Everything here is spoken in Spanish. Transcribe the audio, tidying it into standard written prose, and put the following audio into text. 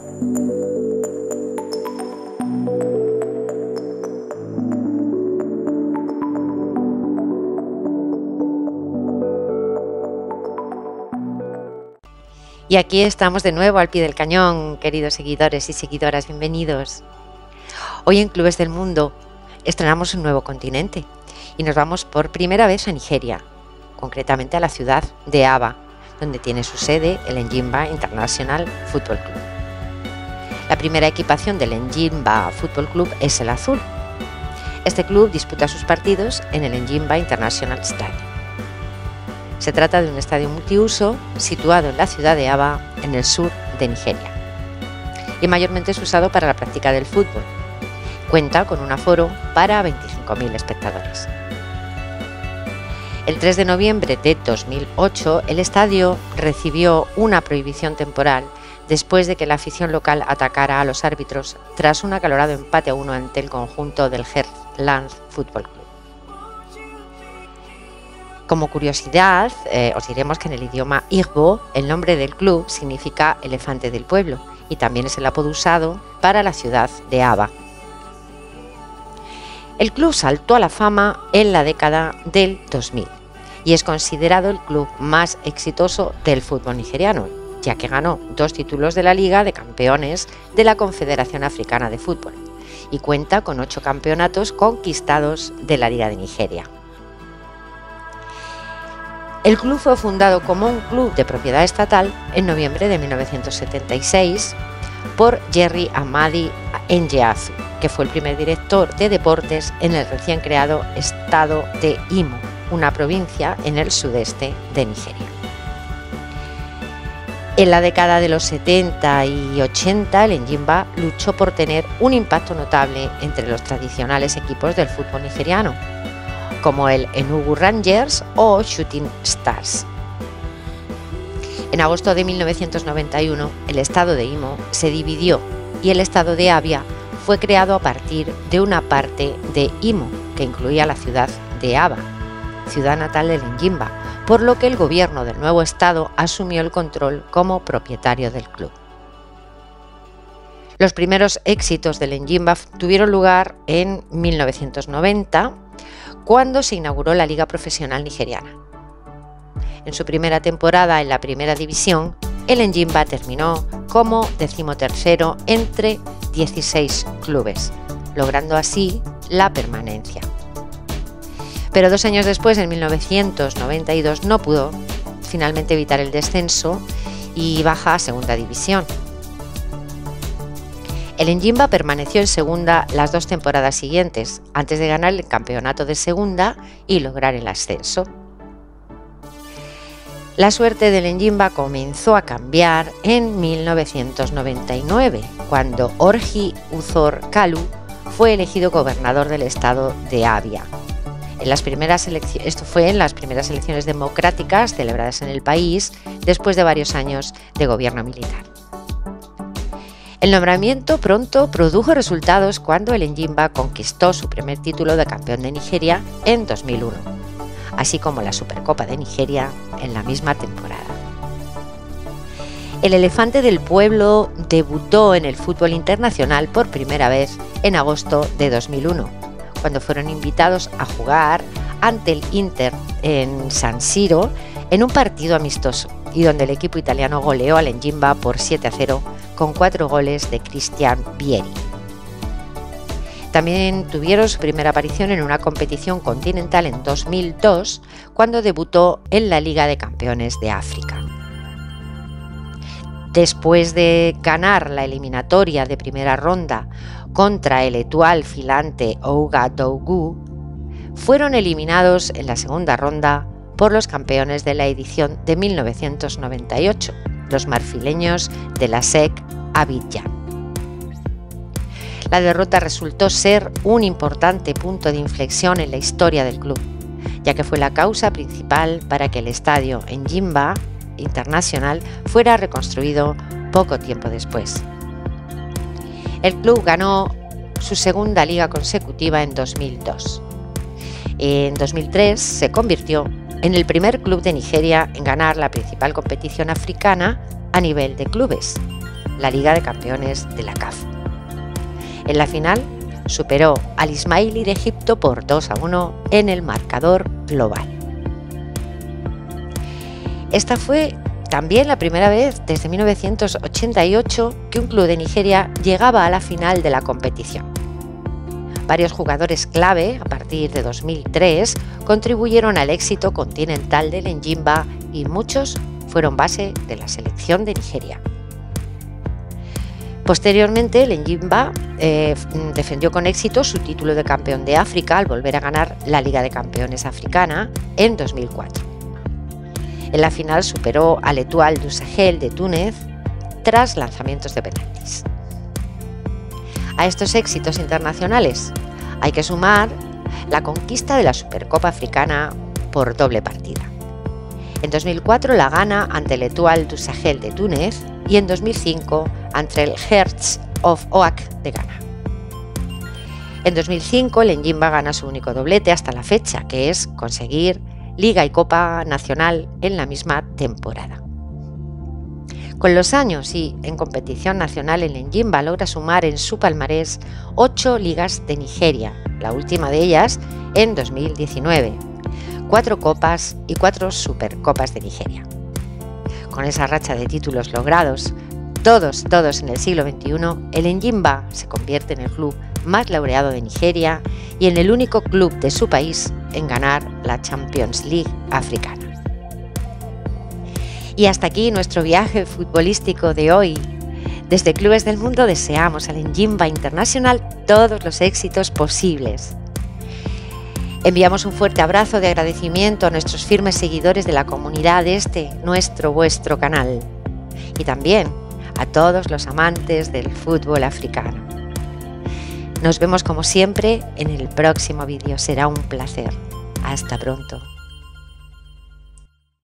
Y aquí estamos de nuevo al pie del cañón, queridos seguidores y seguidoras, bienvenidos. Hoy en Clubes del Mundo estrenamos un nuevo continente y nos vamos por primera vez a Nigeria, concretamente a la ciudad de Aba, donde tiene su sede el Enyimba International Football Club. La primera equipación del Enyimba Football Club es el azul. Este club disputa sus partidos en el Enyimba International Stadium. Se trata de un estadio multiuso situado en la ciudad de Aba, en el sur de Nigeria, y mayormente es usado para la práctica del fútbol. Cuenta con un aforo para 25.000 espectadores. El 3 de noviembre de 2008, el estadio recibió una prohibición temporal después de que la afición local atacara a los árbitros tras un acalorado empate a 1 ante el conjunto del Heartland Football Club. Como curiosidad, os diremos que en el idioma Igbo el nombre del club significa elefante del pueblo y también es el apodo usado para la ciudad de Aba. El club saltó a la fama en la década del 2000 y es considerado el club más exitoso del fútbol nigeriano, ya que ganó 2 títulos de la Liga de Campeones de la Confederación Africana de Fútbol y cuenta con 8 campeonatos conquistados de la Liga de Nigeria. El club fue fundado como un club de propiedad estatal en noviembre de 1976 por Jerry Amadi Njeazu, que fue el primer director de deportes en el recién creado estado de Imo, una provincia en el sudeste de Nigeria. En la década de los 70 y 80, el Enyimba luchó por tener un impacto notable entre los tradicionales equipos del fútbol nigeriano, como el Enugu Rangers o Shooting Stars. En agosto de 1991, el estado de Imo se dividió y el estado de Abia fue creado a partir de una parte de Imo, que incluía la ciudad de Aba, ciudad natal del Enyimba, por lo que el gobierno del nuevo estado asumió el control como propietario del club. Los primeros éxitos del Enyimba tuvieron lugar en 1990, cuando se inauguró la Liga Profesional Nigeriana. En su primera temporada en la primera división, el Enyimba terminó como 13º entre 16 clubes, logrando así la permanencia. Pero 2 años después, en 1992, no pudo finalmente evitar el descenso y baja a segunda división. El Enyimba permaneció en segunda las 2 temporadas siguientes, antes de ganar el campeonato de segunda y lograr el ascenso. La suerte del Enyimba comenzó a cambiar en 1999, cuando Orji Uzor Kalu fue elegido gobernador del estado de Abia. Esto fue en las primeras elecciones democráticas celebradas en el país después de varios años de gobierno militar. El nombramiento pronto produjo resultados cuando el Enyimba conquistó su primer título de campeón de Nigeria en 2001, así como la Supercopa de Nigeria en la misma temporada. El elefante del pueblo debutó en el fútbol internacional por primera vez en agosto de 2001, cuando fueron invitados a jugar ante el Inter en San Siro en un partido amistoso y donde el equipo italiano goleó al Enyimba por 7-0 con 4 goles de Cristian Vieri. También tuvieron su primera aparición en una competición continental en 2002, cuando debutó en la Liga de Campeones de África. Después de ganar la eliminatoria de primera ronda contra el Etoile Filante Ouagadougou, fueron eliminados en la segunda ronda por los campeones de la edición de 1998, los marfileños de la SEC Abidjan. La derrota resultó ser un importante punto de inflexión en la historia del club, ya que fue la causa principal para que el estadio Enyimba Internacional fuera reconstruido poco tiempo después. El club ganó su segunda liga consecutiva en 2002. En 2003 se convirtió en el primer club de Nigeria en ganar la principal competición africana a nivel de clubes, la Liga de Campeones de la CAF. En la final superó al Ismaili de Egipto por 2-1 en el marcador global. Esta fue también la primera vez desde 1988 que un club de Nigeria llegaba a la final de la competición. Varios jugadores clave, a partir de 2003, contribuyeron al éxito continental del Enyimba y muchos fueron base de la selección de Nigeria. Posteriormente, el Enyimba defendió con éxito su título de campeón de África al volver a ganar la Liga de Campeones Africana en 2004. En la final superó al Étoile du Sahel de Túnez tras lanzamientos de penaltis. A estos éxitos internacionales hay que sumar la conquista de la Supercopa Africana por doble partida. En 2004 la gana ante el Étoile du Sahel de Túnez y en 2005 ante el Hearts of Oak de Ghana. En 2005 el Enyimba gana su único doblete hasta la fecha, que es conseguir Liga y Copa Nacional en la misma temporada. Con los años y en competición nacional, el Enyimba logra sumar en su palmarés 8 ligas de Nigeria, la última de ellas en 2019, 4 copas y 4 supercopas de Nigeria. Con esa racha de títulos logrados, todos en el siglo XXI, el Enyimba se convierte en el club más laureado de Nigeria y en el único club de su país en ganar la Champions League africana. Y hasta aquí nuestro viaje futbolístico de hoy. Desde Clubes del Mundo deseamos al Enyimba Internacional todos los éxitos posibles. Enviamos un fuerte abrazo de agradecimiento a nuestros firmes seguidores de la comunidad de vuestro canal y también a todos los amantes del fútbol africano. Nos vemos como siempre en el próximo vídeo. Será un placer. Hasta pronto.